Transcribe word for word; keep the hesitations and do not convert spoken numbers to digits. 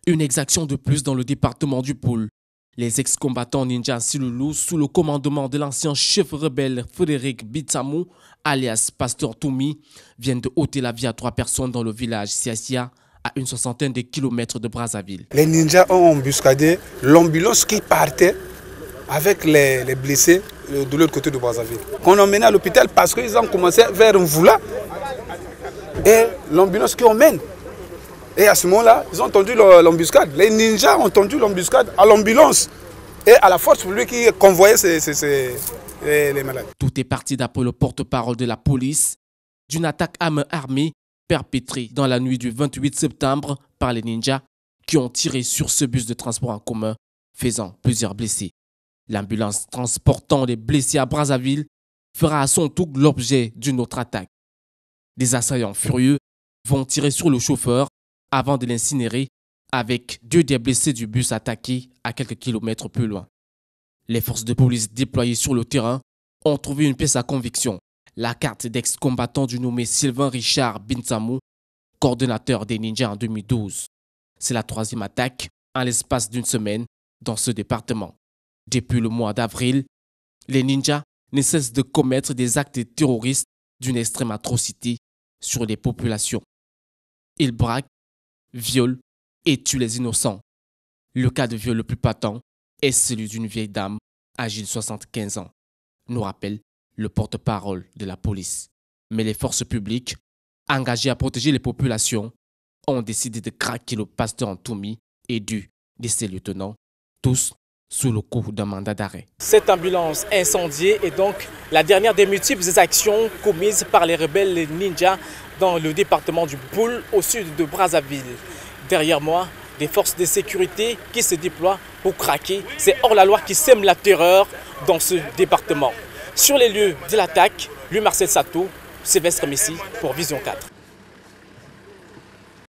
Une exaction de plus dans le département du Poul. Les ex-combattants Ninja Silulu, sous le commandement de l'ancien chef rebelle Frédéric Bitsamou, alias Pasteur Toumi, viennent de ôter la vie à trois personnes dans le village Siasia, à une soixantaine de kilomètres de Brazzaville. Les ninjas ont embuscadé l'ambulance qui partait avec les, les blessés de l'autre côté de Brazzaville. Qu'on emmenait à l'hôpital parce qu'ils ont commencé vers Mvoula et l'ambulance qui emmène. Et à ce moment-là, ils ont entendu l'embuscade. Les ninjas ont entendu l'embuscade à l'ambulance et à la force publique qui convoyait ces, ces, ces, les, les malades. Tout est parti d'après le porte-parole de la police d'une attaque à main armée perpétrée dans la nuit du vingt-huit septembre par les ninjas qui ont tiré sur ce bus de transport en commun, faisant plusieurs blessés. L'ambulance transportant les blessés à Brazzaville fera à son tour l'objet d'une autre attaque. Des assaillants furieux vont tirer sur le chauffeur avant de l'incinérer avec deux des blessés du bus attaqués à quelques kilomètres plus loin. Les forces de police déployées sur le terrain ont trouvé une pièce à conviction, la carte d'ex-combattant du nommé Sylvain Richard Bitsamou, coordonnateur des ninjas en deux mille douze. C'est la troisième attaque en l'espace d'une semaine dans ce département. Depuis le mois d'avril, les ninjas ne cessent de commettre des actes terroristes d'une extrême atrocité sur les populations. Ils braquent, violent et tuent les innocents. Le cas de viol le plus patent est celui d'une vieille dame âgée de soixante-quinze ans, nous rappelle le porte-parole de la police. Mais les forces publiques, engagées à protéger les populations, ont décidé de craquer le pasteur Toumi et deux de ses lieutenants, tous sous le coup d'un mandat d'arrêt. Cette ambulance incendiée est donc la dernière des multiples actions commises par les rebelles ninjas dans le département du Poul, au sud de Brazzaville. Derrière moi, des forces de sécurité qui se déploient pour craquer ces hors-la-loi qui sèment la terreur dans ce département. Sur les lieux de l'attaque, lui Marcel Sato, Sylvestre Messi pour Vision quatre.